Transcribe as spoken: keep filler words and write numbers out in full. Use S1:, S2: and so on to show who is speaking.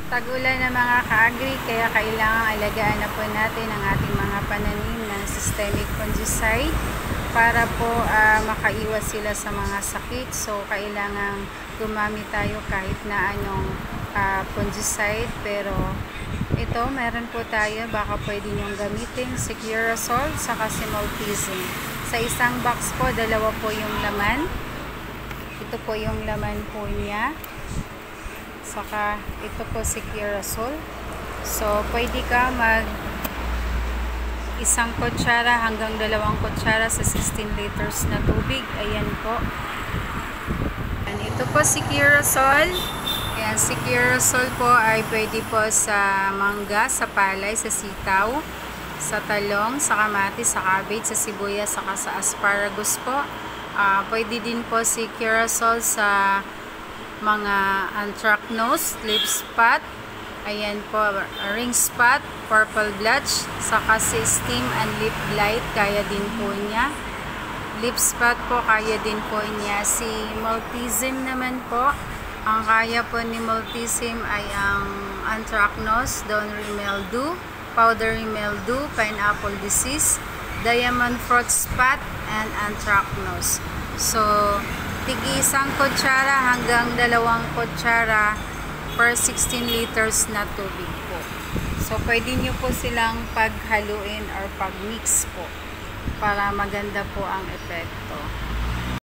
S1: Tag-ulan na mga ka-agri, kaya kailangan alagaan na po natin ang ating mga pananim ng systemic fungicide para po uh, makaiwas sila sa mga sakit. So kailangan gumamit tayo kahit na anong uh, fungicide, pero ito meron po tayo, baka pwede nyong gamitin si Curasol saka si Multizim. Sa isang box po, dalawa po yung laman. Ito po yung laman po niya. Saka ito po si Curasol. So pwede ka mag isang kutsara hanggang dalawang kutsara sa sixteen liters na tubig. Ayan po. And ito po si Curasol. Ayan, si Curasol po ay pwede po sa mangga, sa palay, sa sitaw, sa talong, sa kamatis, sa cabbage, sa sibuyas, saka sa asparagus po. Uh, pwede din po si Curasol sa mga anthracnose, leaf spot, ayan po, ring spot, purple blotch, saka si stem and leaf blight, kaya din po niya. Leaf spot po, kaya din po niya. Si Multizim naman po, ang kaya po ni Multizim ay ang anthracnose, downry mildew, powdery mildew, pineapple disease, diamond fruit spot, and anthracnose. So tigi isang kutsara hanggang dalawang kutsara per sixteen liters na tubig po. So pwede nyo po silang paghaluin or pagmix po para maganda po ang epekto.